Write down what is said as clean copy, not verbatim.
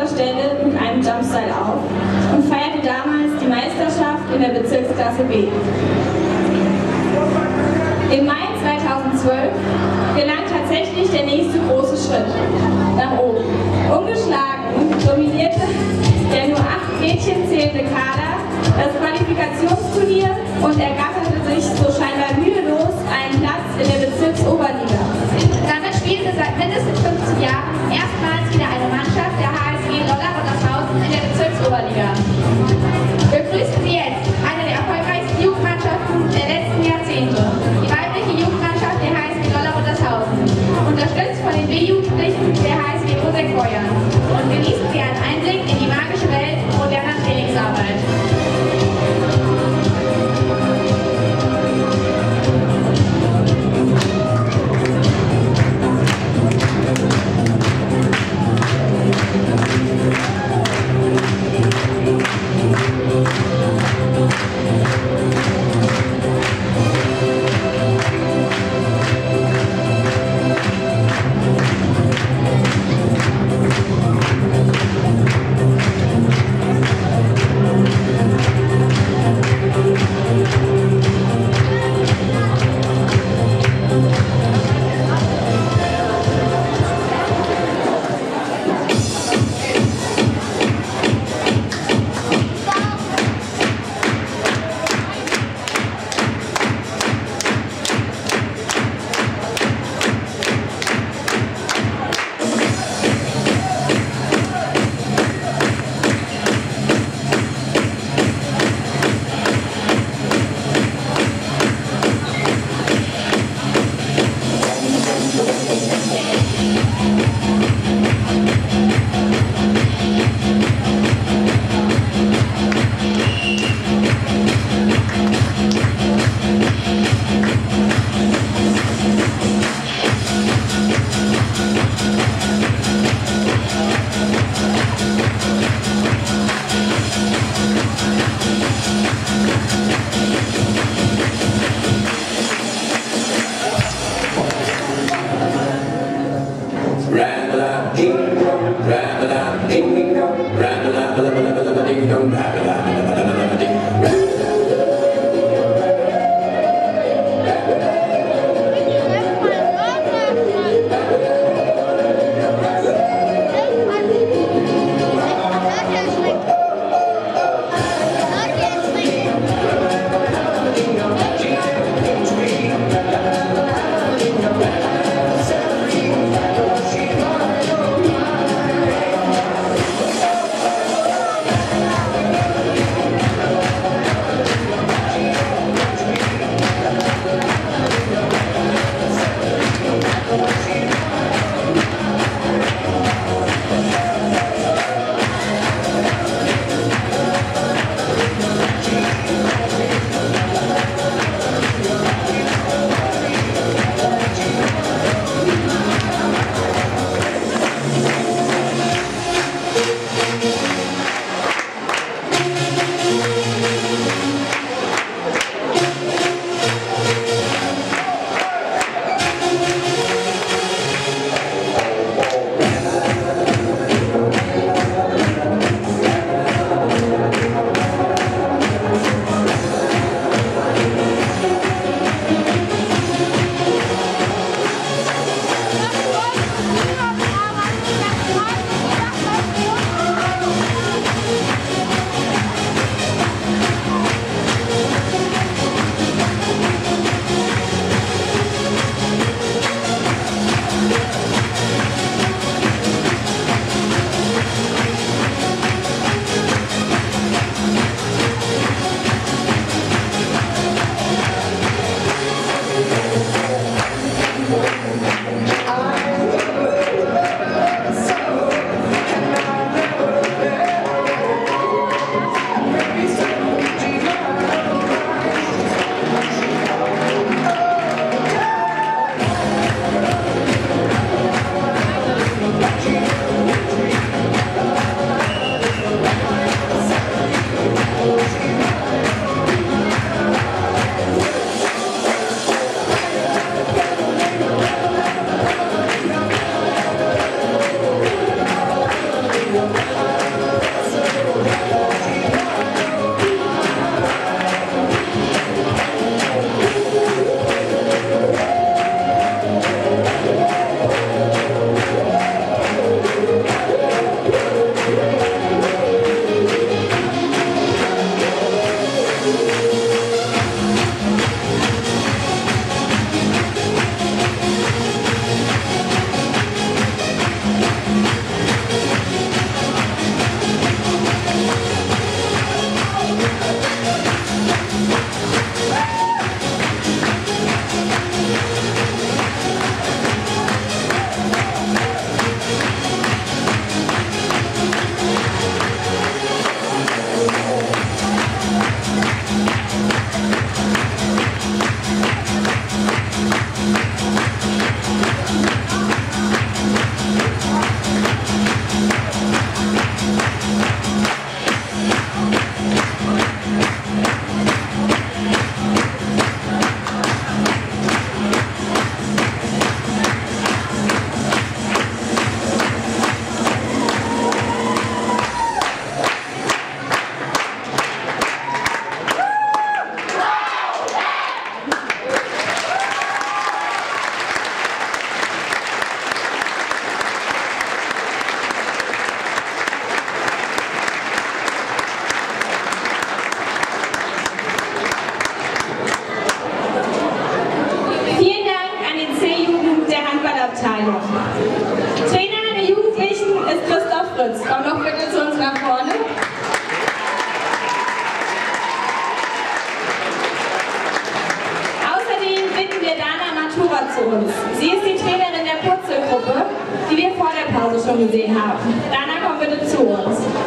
Stelle mit einem Jumpstyle auf und feierte damals die Meisterschaft in der Bezirksklasse B. Im Mai 2012 gelang tatsächlich der nächste große Schritt nach oben. Ungeschlagen dominierte der nur 8 Mädchen zählende Kader das Qualifikationsturnier und ergatterte sich so scheinbar mühelos einen Platz in der Bezirksoberliga. Damit spielte seit mindestens 15 Jahren erstmals wieder eine Mannschaft der HSG Lollar Ruttershausen in der Bezirksoberliga. Begrüßen Sie jetzt eine der erfolgreichsten Jugendmannschaften der letzten Jahrzehnte, die weibliche Jugendmannschaft der HSG Lollar Ruttershausen, unterstützt von den B-Jugendlichen der HSG Buseck Beuern. Und genießen Sie einen Einblick in die magische Welt moderner Trainingsarbeit. Hause schon gesehen haben. Dana, komm bitte zu uns.